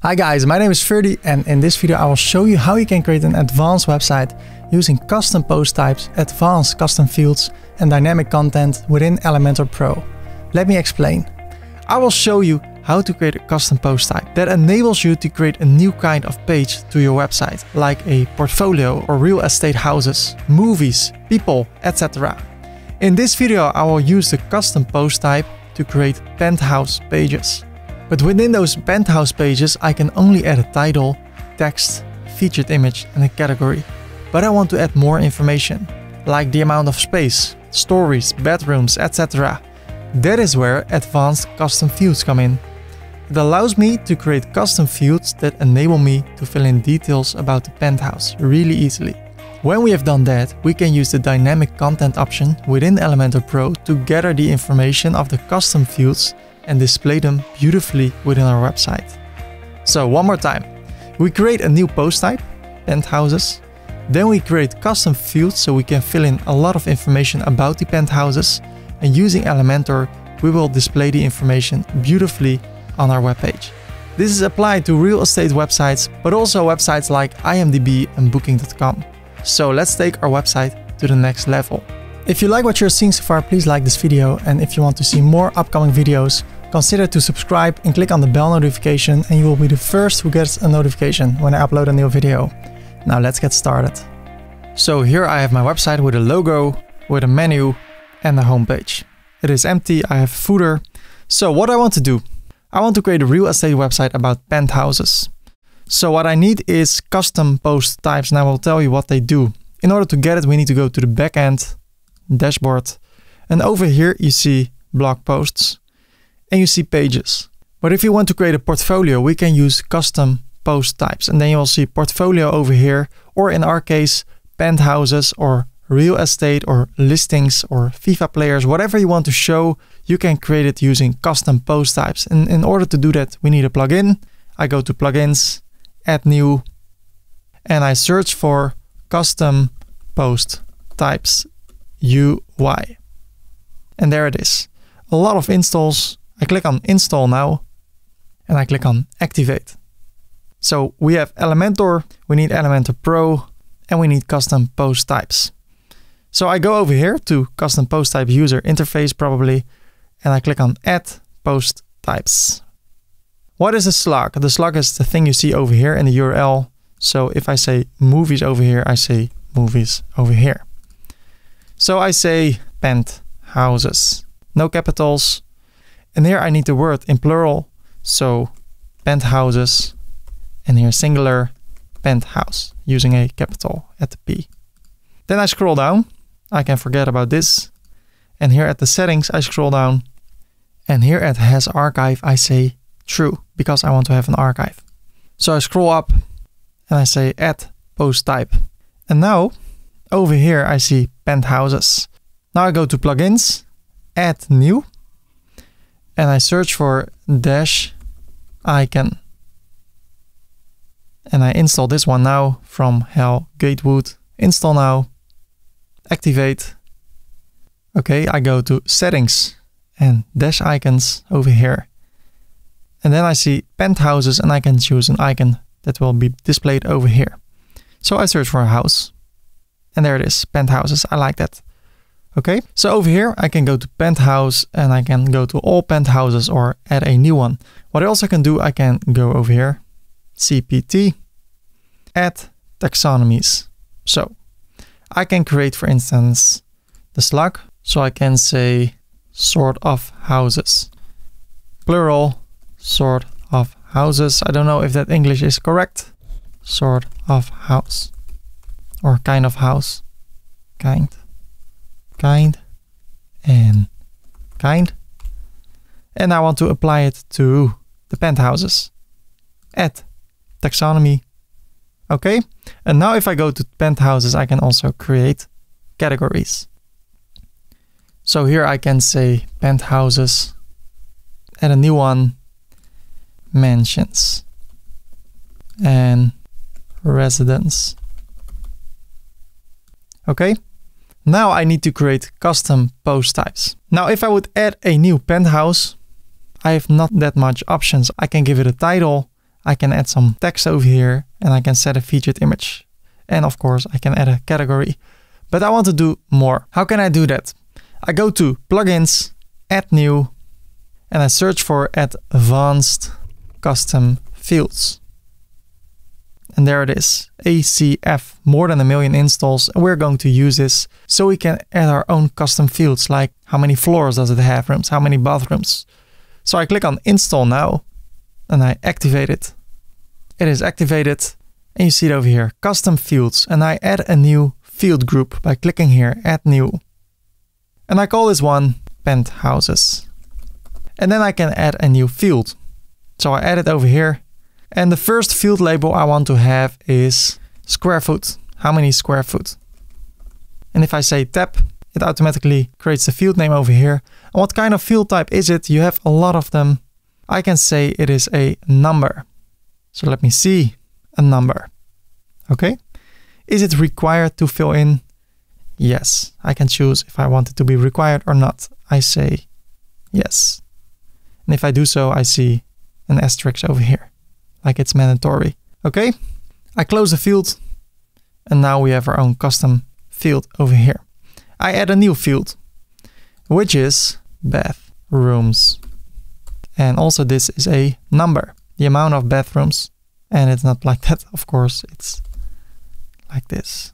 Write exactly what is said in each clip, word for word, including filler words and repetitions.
Hi guys, my name is Ferdy and in this video I will show you how you can create an advanced website using custom post types, advanced custom fields and dynamic content within Elementor Pro. Let me explain. I will show you how to create a custom post type that enables you to create a new kind of page to your website, like a portfolio or real estate houses, movies, people, et cetera. In this video I will use the custom post type to create penthouse pages. But within those penthouse pages, I can only add a title, text, featured image and a category. But I want to add more information, like the amount of space, stories, bedrooms, et cetera. That is where advanced custom fields come in. It allows me to create custom fields that enable me to fill in details about the penthouse really easily. When we have done that, we can use the dynamic content option within Elementor Pro to gather the information of the custom fields and display them beautifully within our website. So one more time, we create a new post type, penthouses. Then we create custom fields so we can fill in a lot of information about the penthouses. And using Elementor, we will display the information beautifully on our webpage. This is applied to real estate websites, but also websites like I M D B and booking dot com. So let's take our website to the next level. If you like what you're seeing so far, please like this video, and if you want to see more upcoming videos, consider to subscribe and click on the bell notification and you will be the first who gets a notification when I upload a new video. Now let's get started. So here I have my website with a logo, with a menu and a homepage. It is empty, I have a footer. So what I want to do, I want to create a real estate website about penthouses. So what I need is custom post types and I will tell you what they do. In order to get it, we need to go to the backend, dashboard, and over here you see blog posts and you see pages. But if you want to create a portfolio, we can use custom post types and then you will see portfolio over here, or in our case penthouses or real estate or listings or FIFA players, whatever you want to show, you can create it using custom post types. And in order to do that, we need a plugin. I go to plugins, add new, and I search for custom post types U I. And there it is. A lot of installs. I click on install now and I click on activate. So we have Elementor, we need Elementor Pro, and we need custom post types. So I go over here to custom post type user interface probably, and I click on add post types. What is a slug? The slug is the thing you see over here in the U R L. So if I say movies over here, I say movies over here. So I say penthouses, no capitals. And here I need the word in plural. So penthouses, and here singular penthouse using a capital at the P. Then I scroll down. I can forget about this. And here at the settings, I scroll down. And here at has archive, I say true because I want to have an archive. So I scroll up and I say add post type. And now over here, I see penthouses. Now I go to plugins, add new, and I search for dash icon. And I install this one now from Hal Gatewood. Install now, activate. Okay, I go to settings and dash icons over here. And then I see penthouses and I can choose an icon that will be displayed over here. So I search for a house. And there it is, penthouses. I like that. Okay, so over here I can go to penthouse and I can go to all penthouses or add a new one. What I also can do, I can go over here, C P T, add taxonomies. So I can create, for instance, the slug. So I can say sort of houses, plural, sort of houses. I don't know if that English is correct. Sort of house. Or kind of house, kind, kind, and kind. And I want to apply it to the penthouses. Add taxonomy. Okay. And now if I go to penthouses, I can also create categories. So here I can say penthouses, add a new one, mansions, and residence. Okay, now I need to create custom post types. Now, if I would add a new penthouse, I have not that much options. I can give it a title, I can add some text over here and I can set a featured image. And of course I can add a category, but I want to do more. How can I do that? I go to plugins, add new, and I search for advanced custom fields. And there it is, A C F, more than a million installs. And we're going to use this so we can add our own custom fields, like how many floors does it have, rooms, how many bathrooms. So I click on install now and I activate it. It is activated and you see it over here, custom fields. And I add a new field group by clicking here, add new. And I call this one penthouses. And then I can add a new field. So I add it over here. And the first field label I want to have is square foot. How many square foot? And if I say tab, it automatically creates the field name over here. And what kind of field type is it? You have a lot of them. I can say it is a number. So let me see a number. Okay. Is it required to fill in? Yes. I can choose if I want it to be required or not. I say yes. And if I do so, I see an asterisk over here, like it's mandatory. Okay, I close the field and now we have our own custom field over here. I add a new field, which is bathrooms. And also this is a number, the amount of bathrooms. And it's not like that, of course, it's like this.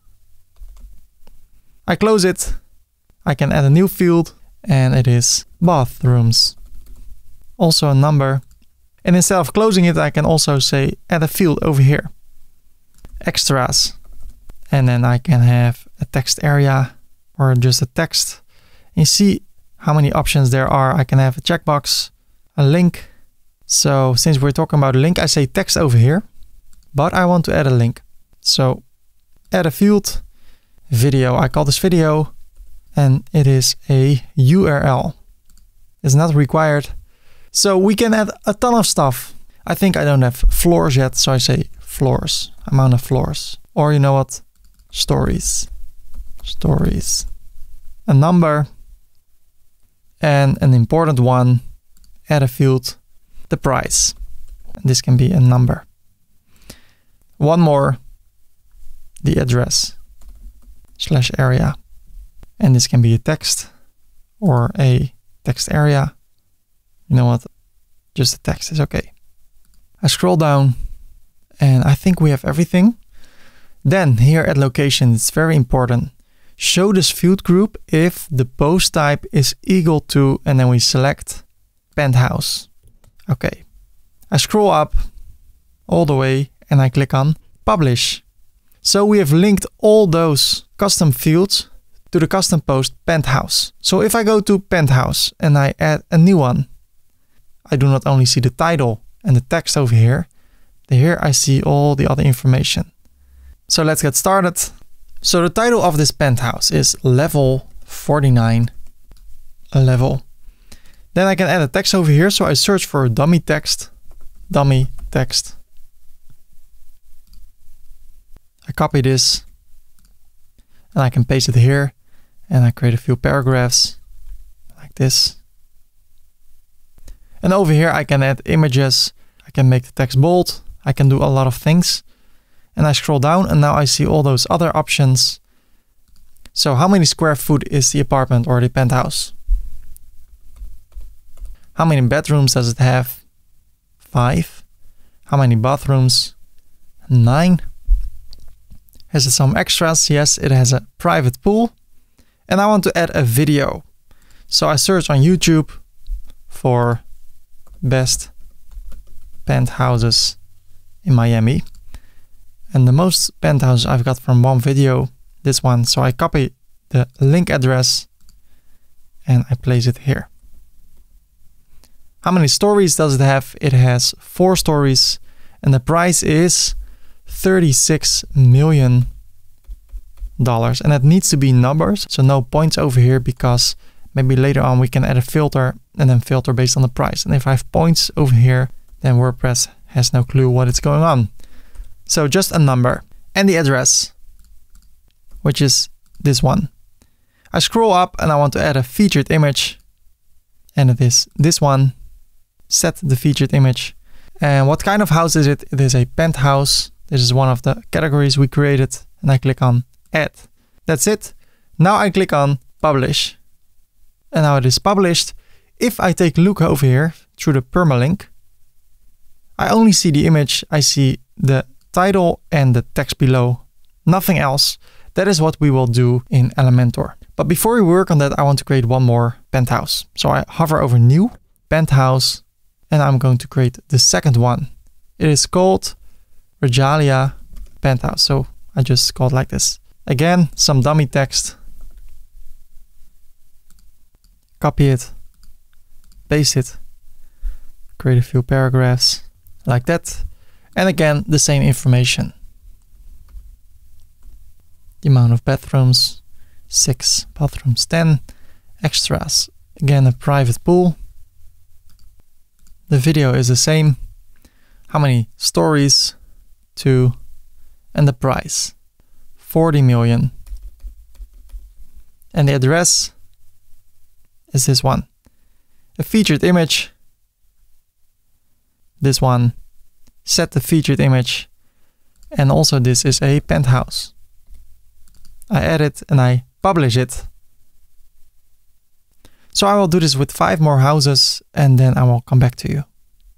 I close it. I can add a new field and it is bathrooms. Also a number. And instead of closing it, I can also say add a field over here. Extras. And then I can have a text area or just a text. And you see how many options there are. I can have a checkbox, a link. So since we're talking about a link, I say text over here, but I want to add a link. So add a field, video. I call this video and it is a U R L. It's not required. So we can add a ton of stuff. I think I don't have floors yet, so I say floors, amount of floors. Or you know what? Stories. Stories. A number. And an important one, add a field, the price. And this can be a number. One more, the address slash area. And this can be a text or a text area. You know what? Just the text is okay. I scroll down and I think we have everything. Then here at location, it's very important. Show this field group if the post type is equal to, and then we select penthouse. Okay. I scroll up all the way and I click on publish. So we have linked all those custom fields to the custom post penthouse. So if I go to penthouse and I add a new one, I do not only see the title and the text over here, here I see all the other information. So let's get started. So the title of this penthouse is level forty-nine level. Then I can add a text over here. So I search for dummy text, dummy text. I copy this and I can paste it here and I create a few paragraphs like this. And over here I can add images. I can make the text bold. I can do a lot of things. And I scroll down and now I see all those other options. So how many square foot is the apartment or the penthouse? How many bedrooms does it have? Five. How many bathrooms? Nine. Has it some extras? Yes, it has a private pool. And I want to add a video. So I search on YouTube for best penthouses in Miami. And the most penthouses I've got from one video, this one. So I copy the link address and I place it here. How many stories does it have? It has four stories and the price is thirty-six million dollars. And that needs to be numbers. So no points over here because maybe later on we can add a filter and then filter based on the price. And if I have points over here, then WordPress has no clue what is going on. So just a number and the address, which is this one. I scroll up and I want to add a featured image and it is this one. Set the featured image And what kind of house is it? It is a penthouse. This is one of the categories we created, and I click on add. That's it. Now I click on publish. And now it is published. If I take a look over here through the permalink, I only see the image. I see the title and the text below, nothing else. That is what we will do in Elementor. But before we work on that, I want to create one more penthouse. So I hover over new, penthouse, and I'm going to create the second one. It is called Regalia Penthouse. So I just call it like this. Again, some dummy text. Copy it, paste it, create a few paragraphs like that. And again, the same information. The amount of bathrooms, six, bathrooms ten, extras, again a private pool. The video is the same. How many stories? Two. And the price, forty million. And the address is this one. A featured image, this one. Set the featured image, and also this is a penthouse. I add it and I publish it. So I will do this with five more houses and then I will come back to you.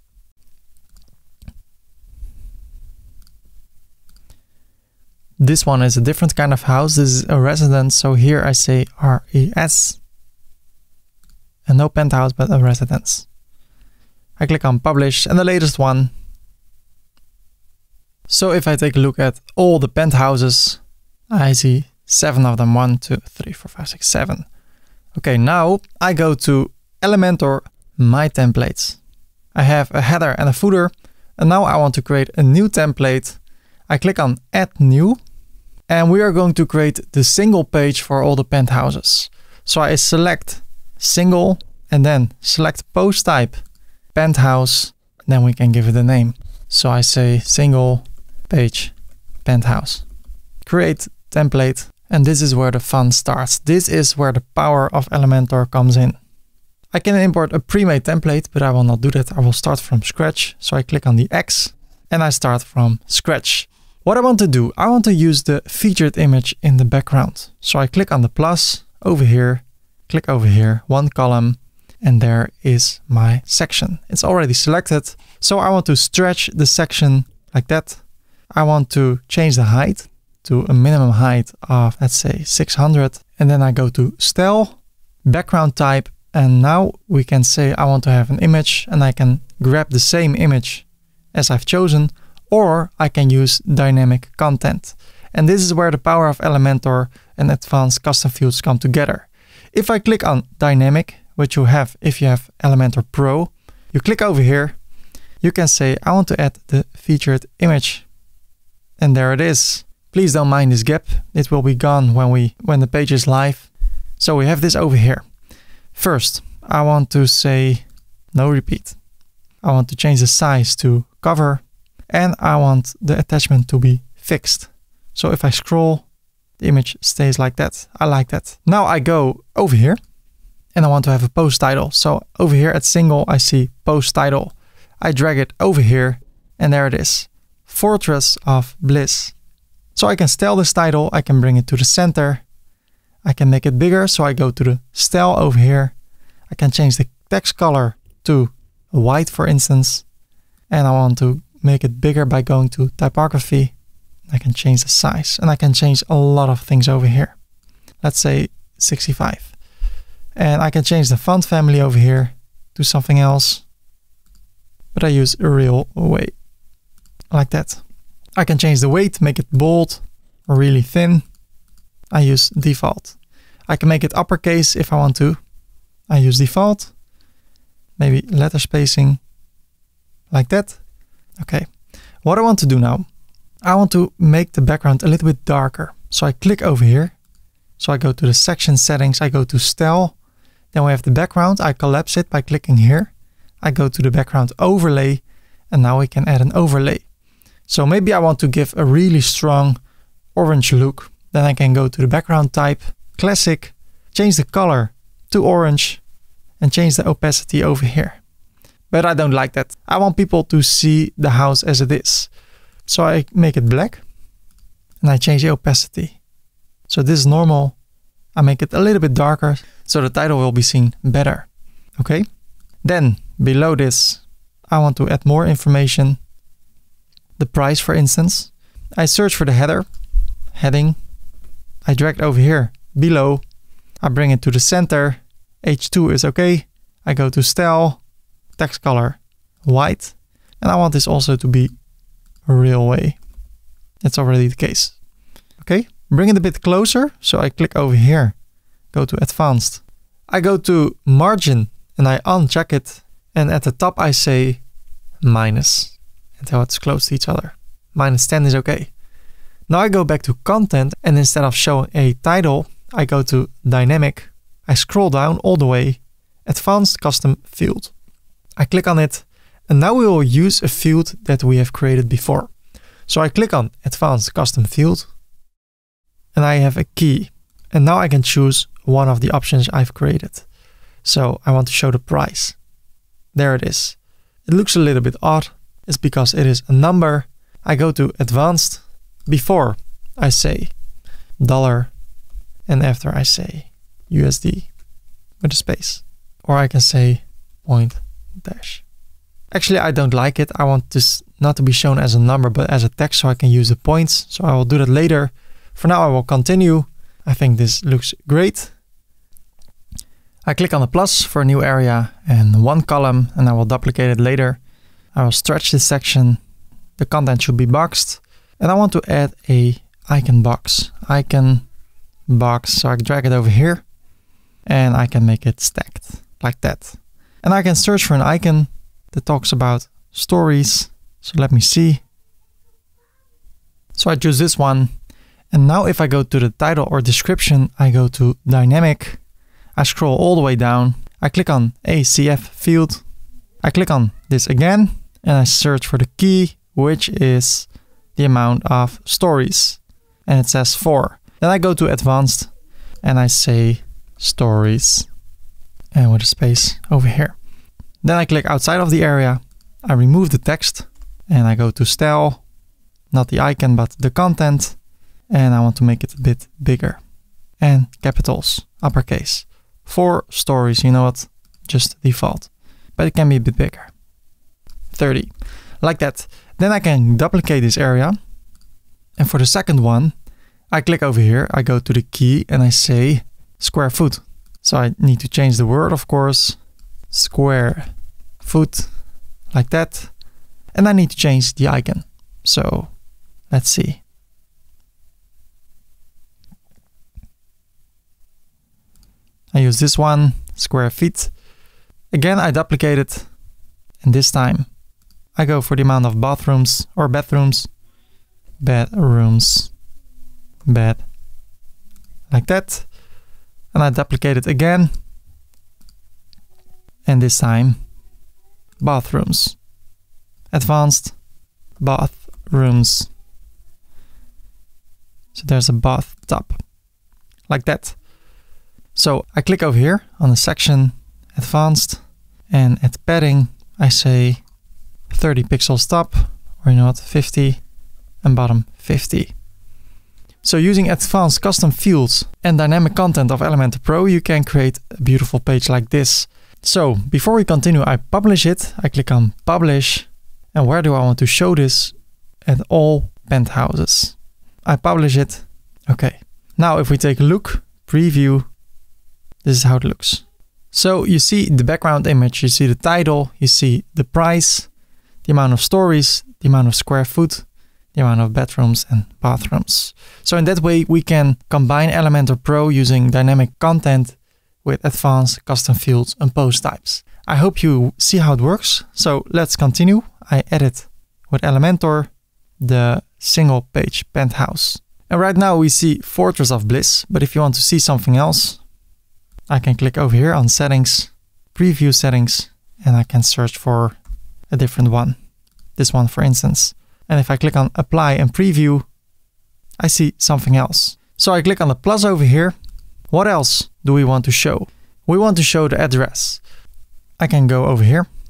This one is a different kind of house. This is a residence. So here I say R E S. And no penthouse, but a residence. I click on publish and the latest one. So if I take a look at all the penthouses, I see seven of them. One, two, three, four, five, six, seven. Okay, now I go to Elementor, My Templates. I have a header and a footer. And now I want to create a new template. I click on Add New. And we are going to create the single page for all the penthouses. So I select single and then select post type penthouse. Then we can give it a name. So I say single page penthouse. Create template. And this is where the fun starts. This is where the power of Elementor comes in. I can import a pre-made template, but I will not do that. I will start from scratch. So I click on the X and I start from scratch. What I want to do, I want to use the featured image in the background. So I click on the plus over here, click over here, one column, and there is my section. It's already selected. So I want to stretch the section like that. I want to change the height to a minimum height of, let's say, six hundred. And then I go to style, background type. And now we can say I want to have an image and I can grab the same image as I've chosen, or I can use dynamic content. And this is where the power of Elementor and advanced custom fields come together. If I click on dynamic, which you have if you have Elementor Pro, you click over here, you can say I want to add the featured image. And there it is. Please don't mind this gap. It will be gone when we when the page is live. So we have this over here. First, I want to say no repeat. I want to change the size to cover and I want the attachment to be fixed. So if I scroll, the image stays like that. I like that. Now I go over here and I want to have a post title. So over here at single, I see post title. I drag it over here and there it is. Fortress of Bliss. So I can style this title. I can bring it to the center. I can make it bigger. So I go to the style over here. I can change the text color to white, for instance. And I want to make it bigger by going to typography. I can change the size and I can change a lot of things over here. Let's say sixty-five. And I can change the font family over here to something else. But I use a real weight like that. I can change the weight, make it bold or really thin. I use default. I can make it uppercase if I want to. I use default. Maybe letter spacing like that. Okay. What I want to do now, I want to make the background a little bit darker. So I click over here. So I go to the section settings. I go to style. Then we have the background. I collapse it by clicking here. I go to the background overlay and now we can add an overlay. So maybe I want to give a really strong orange look. Then I can go to the background type, classic, change the color to orange and change the opacity over here. but I don't like that. I want people to see the house as it is. So I make it black and I change the opacity. So this is normal. I make it a little bit darker so the title will be seen better. Okay. Then below this, I want to add more information. The price, for instance. I search for the header, heading. I drag it over here below. I bring it to the center. H two is okay. I go to style, text color, white. And I want this also to be a real way. That's already the case. Okay. Bring it a bit closer. So I click over here, go to advanced. I go to margin and I uncheck it. And at the top I say minus until it's close to each other. minus ten is okay. Now I go back to content and instead of showing a title, I go to dynamic. I scroll down all the way, advanced custom field. I click on it and now we will use a field that we have created before. So I click on advanced custom field and I have a key. And now I can choose one of the options I've created. So I want to show the price. There it is. It looks a little bit odd. It's because it is a number. I go to advanced. Before I say dollar and after I say U S D with a space. Or I can say point dash. Actually, I don't like it. I want this not to be shown as a number, but as a text so I can use the points. So I will do that later. For now, I will continue. I think this looks great. I click on the plus for a new area and one column, and I will duplicate it later. I will stretch this section. The content should be boxed. And I want to add a icon box. Icon box. So I drag it over here and I can make it stacked like that. And I can search for an icon that talks about stories. So let me see. So I choose this one. And now if I go to the title or description, I go to dynamic. I scroll all the way down. I click on A C F field. I click on this again and I search for the key, which is the amount of stories. And it says four. Then I go to advanced and I say stories and with a space over here. Then I click outside of the area. I remove the text and I go to style, not the icon, but the content. And I want to make it a bit bigger and capitals, uppercase. Four stories, you know what? Just default, but it can be a bit bigger. thirty, like that. Then I can duplicate this area. And for the second one, I click over here. I go to the key and I say square foot. So I need to change the word, of course. Square foot, like that. And I need to change the icon. So let's see. I use this one, square feet. Again, I duplicate it. And this time I go for the amount of bathrooms or bedrooms. Bedrooms. Bed. Like that. And I duplicate it again. And this time, bathrooms. Advanced bathrooms. So there's a bathtub. Like that. So I click over here on the section, advanced, and at padding, I say thirty pixels top, or you know what, fifty, and bottom fifty. So using advanced custom fields and dynamic content of Elementor Pro, you can create a beautiful page like this. So before we continue, I publish it. I click on publish. And where do I want to show this? At all penthouses. I publish it. Okay. Now if we take a look, preview, this is how it looks. So you see the background image, you see the title, you see the price, the amount of stories, the amount of square foot, the amount of bedrooms and bathrooms. So in that way, we can combine Elementor Pro using dynamic content with advanced custom fields and post types. I hope you see how it works. So let's continue. I edit with Elementor the single page penthouse. And right now we see Fortress of Bliss, but if you want to see something else, I can click over here on settings, preview settings, and I can search for a different one. This one, for instance. And if I click on apply and preview, I see something else. So I click on the plus over here. What else do we want to show? We want to show the address. I can go over here,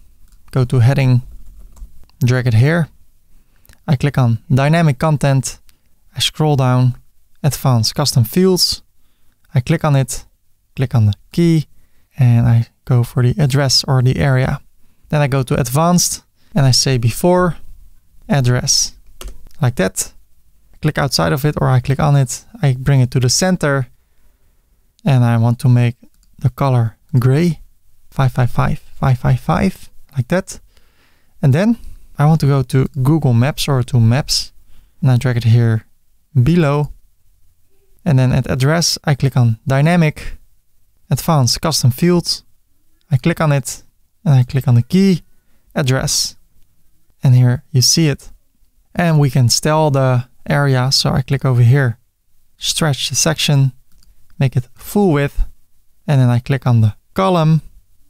go to heading, drag it here. I click on dynamic content. I scroll down, advanced custom fields. I click on it, click on the key, and I go for the address or the area. Then I go to advanced and I say before address, like that. I click outside of it or I click on it. I bring it to the center and I want to make the color gray, five five five, five five five, like that. And then I want to go to Google Maps or to Maps and I drag it here below. And then at address, I click on dynamic, advanced custom fields. I click on it and I click on the key, address. And here you see it. And we can style the area. So I click over here, stretch the section, make it full width. And then I click on the column,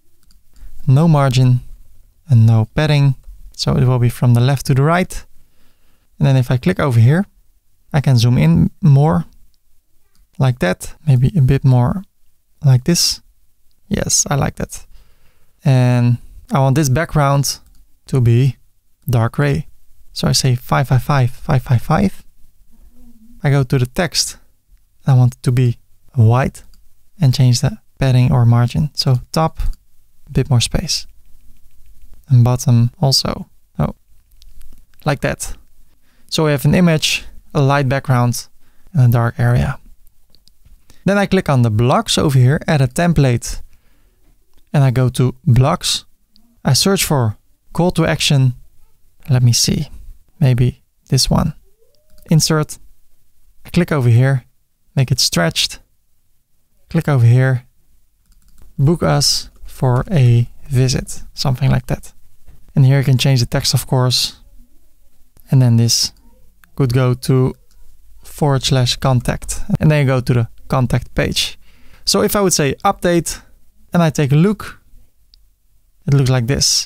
no margin and no padding. So it will be from the left to the right. And then if I click over here, I can zoom in more like that, maybe a bit more like this. Yes, I like that. And I want this background to be dark gray. So I say five five five, five five five. I go to the text. I want it to be white and change the padding or margin. So top, a bit more space. And bottom also. Oh, like that. So we have an image, a light background, and a dark area. Then I click on the blocks over here, add a template, and I go to blocks. I search for call to action. Let me see, maybe this one. Insert. I click over here, make it stretched. Click over here, book us for a visit, something like that. And here you can change the text, of course. And then this could go to forward slash contact. And then you go to the contact page. So if I would say update and I take a look, it looks like this.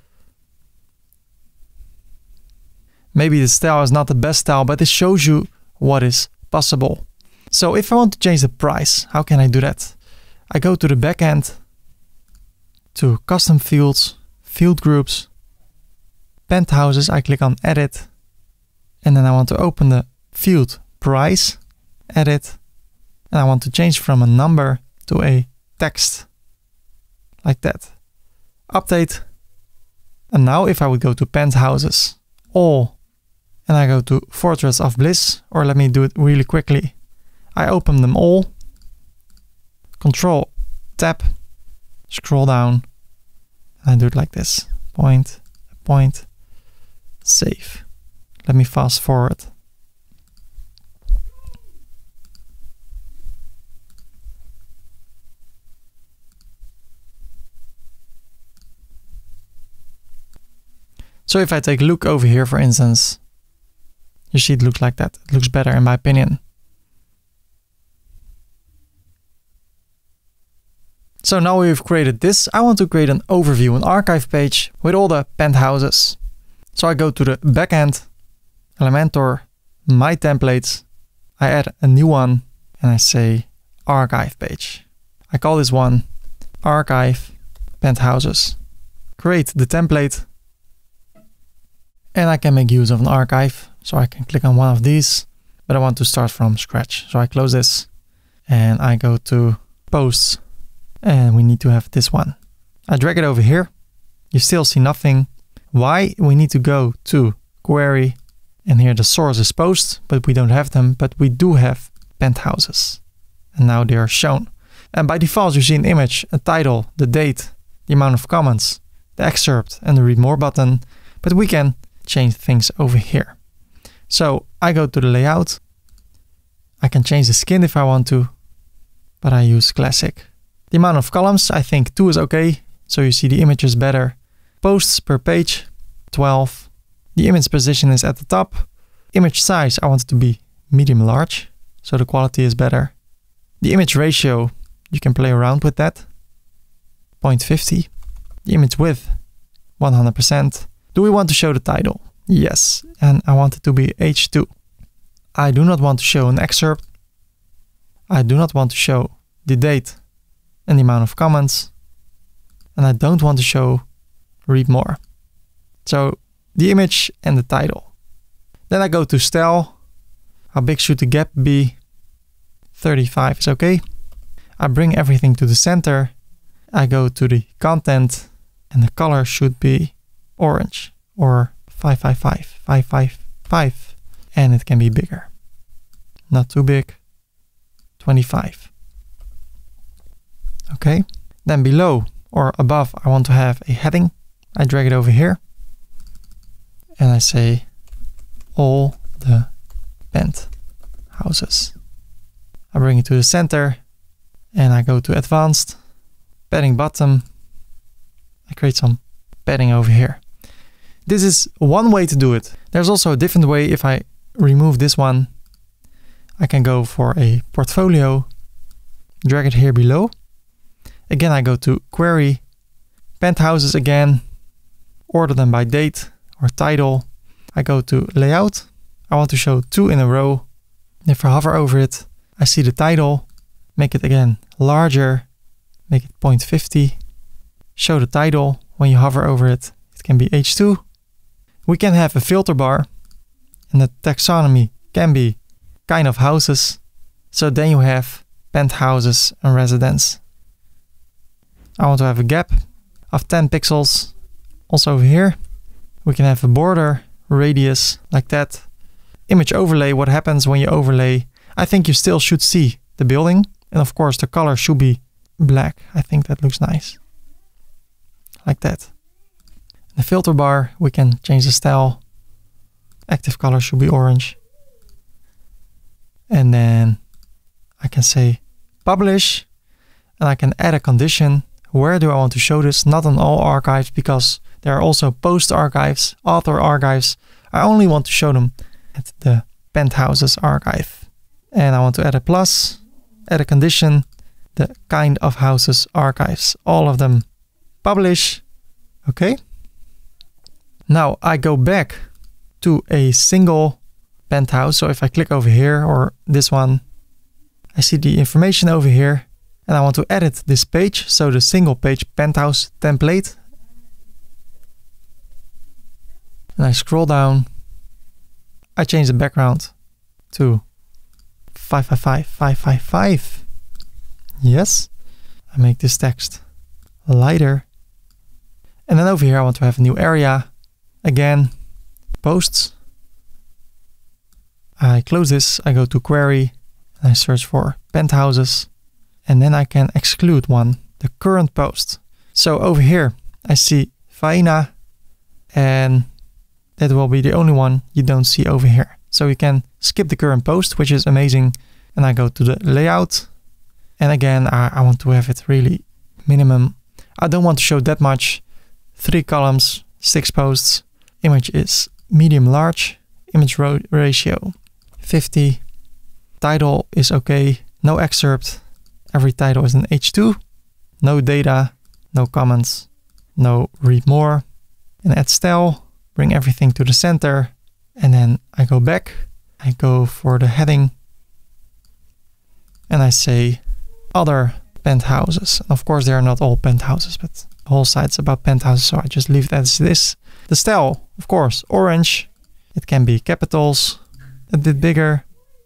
Maybe the style is not the best style, but it shows you what is possible. So if I want to change the price, how can I do that? I go to the backend, to custom fields, field groups, penthouses. I click on edit, and then I want to open the field price, edit, and I want to change from a number to a text, like that. Update. And now if I would go to penthouses, all, and I go to Fortress of Bliss, or let me do it really quickly. I open them all, Control Tab, scroll down, and I do it like this. Point, point, save. Let me fast forward. So if I take a look over here, for instance, you see it looks like that. It looks better in my opinion. So now we've created this. I want to create an overview, an archive page with all the penthouses. So I go to the backend, Elementor, my templates. I add a new one and I say archive page. I call this one archive penthouses. Create the template. And I can make use of an archive. So I can click on one of these, but I want to start from scratch. So I close this and I go to posts and we need to have this one. I drag it over here. You still see nothing. Why? We need to go to query and here the source is posts, but we don't have them, but we do have penthouses. And now they are shown. And by default, you see an image, a title, the date, the amount of comments, the excerpt and the read more button, but we can change things over here. So I go to the layout. I can change the skin if I want to, but I use classic. The amount of columns, I think two is okay. So you see the image is better. Posts per page, twelve. The image position is at the top. Image size, I want it to be medium large, so the quality is better. The image ratio, you can play around with that. zero point five zero. The image width, one hundred percent. Do we want to show the title? Yes, and I want it to be H two. I do not want to show an excerpt. I do not want to show the date and the amount of comments. And I don't want to show read more. So the image and the title. Then I go to style. How big should the gap be? thirty-five is okay. I bring everything to the center. I go to the content and the color should be orange or five five five, five five five, and it can be bigger. Not too big, twenty-five. Okay, then below or above, I want to have a heading. I drag it over here and I say all the penthouses. I bring it to the center and I go to advanced, padding bottom. I create some padding over here. This is one way to do it. There's also a different way. If I remove this one, I can go for a portfolio, drag it here below. Again, I go to query, penthouses again, order them by date or title. I go to layout. I want to show two in a row. If I hover over it, I see the title, make it again larger, make it zero point five zero, show the title. When you hover over it, it can be H two. We can have a filter bar and the taxonomy can be kind of houses. So then you have penthouses and residence. I want to have a gap of ten pixels. Also over here, we can have a border radius like that. Image overlay, what happens when you overlay? I think you still should see the building. And of course the color should be black. I think that looks nice. Like that. The filter bar, we can change the style. Active color should be orange. And then I can say publish and I can add a condition. Where do I want to show this? Not on all archives because there are also post archives, author archives. I only want to show them at the penthouses archive. And I want to add a plus, add a condition, the kind of houses archives, all of them publish. Okay. Now I go back to a single penthouse. So if I click over here or this one, I see the information over here and I want to edit this page. So the single page penthouse template. And I scroll down. I change the background to five five five, five five five. Yes. I make this text lighter. And then over here, I want to have a new area. Again, posts. I close this. I go to query and I search for penthouses. And then I can exclude one, the current post. So over here, I see Faina and that will be the only one you don't see over here. So you can skip the current post, which is amazing. And I go to the layout. And again, I, I want to have it really minimum. I don't want to show that much. Three columns, six posts. Image is medium large. Image ratio fifty. Title is okay. No excerpt. Every title is an H two. No data, no comments, no read more. And add style. Bring everything to the center. And then I go back. I go for the heading. And I say other penthouses. Of course, they are not all penthouses, but the whole site's about penthouses. So I just leave it as this. The style, of course, orange. It can be capitals, a bit bigger,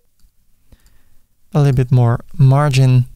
a little bit more margin.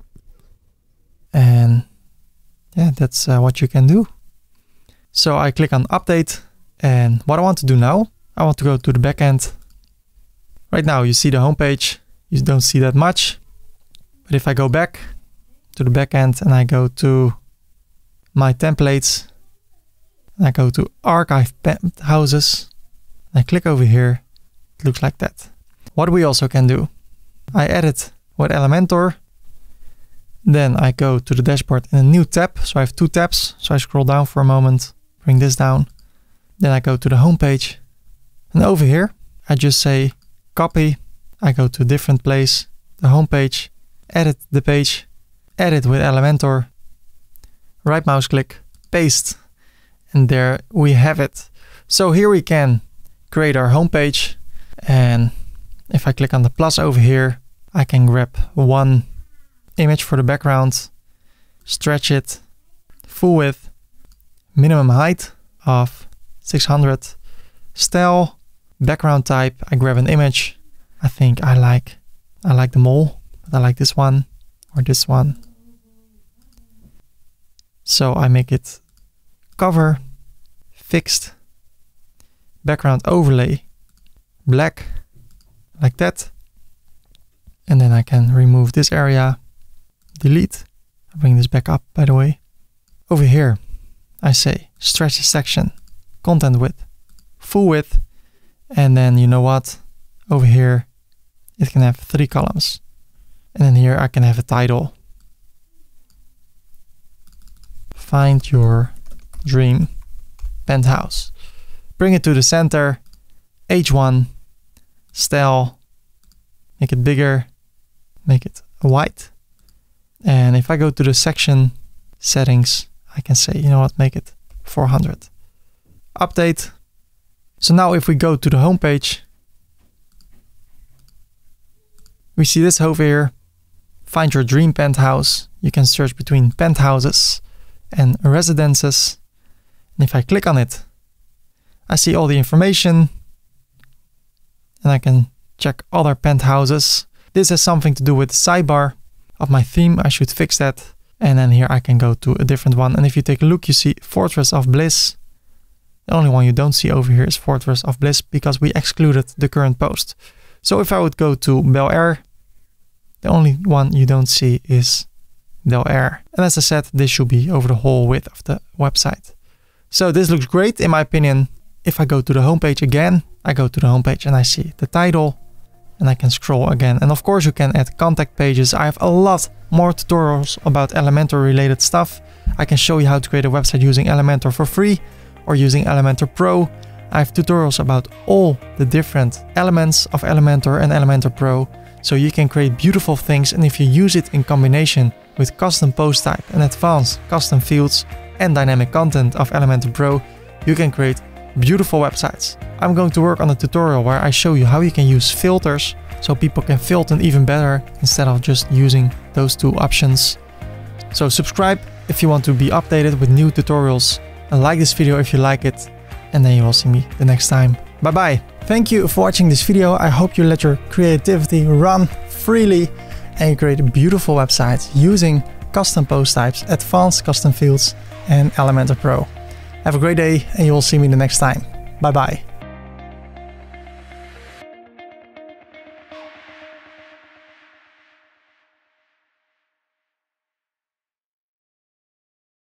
And yeah, that's uh, what you can do. So I click on update. And what I want to do now, I want to go to the backend. Right now you see the homepage. You don't see that much. But if I go back to the backend and I go to my templates, and I go to archive penthouses, and I click over here, it looks like that. What we also can do, I edit with Elementor. Then I go to the dashboard in a new tab. So I have two tabs. So I scroll down for a moment, bring this down. Then I go to the home page. And over here, I just say copy. I go to a different place, the home page, edit the page, edit with Elementor, right mouse click, paste. And there we have it. So here we can create our home page. And if I click on the plus over here, I can grab one image for the background, stretch it, full width, minimum height of six hundred. Style, background type, I grab an image. I think I like, I like them all, but I like this one or this one. So I make it cover, fixed, background overlay, black, like that. And then I can remove this area, delete. I bring this back up, by the way. Over here, I say stretch the section, content width, full width. And then you know what? Over here, it can have three columns. And then here I can have a title. Find your dream penthouse. Bring it to the center, H one, style, make it bigger, make it white. And if I go to the section settings, I can say, you know what, make it four hundred. Update. So now if we go to the home page, we see this over here. Find your dream penthouse. You can search between penthouses and residences. And if I click on it, I see all the information and I can check other penthouses. This has something to do with the sidebar of my theme. I should fix that. And then here I can go to a different one. And if you take a look, you see Fortress of Bliss. The only one you don't see over here is Fortress of Bliss because we excluded the current post. So if I would go to Bel Air, the only one you don't see is Bel Air. And as I said, this should be over the whole width of the website. So this looks great in my opinion. If I go to the homepage again, I go to the homepage and I see the title and I can scroll again. And of course you can add contact pages. I have a lot more tutorials about Elementor related stuff. I can show you how to create a website using Elementor for free or using Elementor Pro. I have tutorials about all the different elements of Elementor and Elementor Pro. So you can create beautiful things, and if you use it in combination with custom post type and advanced custom fields and dynamic content of Elementor Pro, you can create beautiful websites. I'm going to work on a tutorial where I show you how you can use filters so people can filter even better instead of just using those two options. So subscribe if you want to be updated with new tutorials, and like this video if you like it, and then you will see me the next time. Bye bye. Thank you for watching this video. I hope you let your creativity run freely and you create beautiful websites using custom post types, advanced custom fields, and Elementor Pro. Have a great day and you will see me the next time. Bye bye.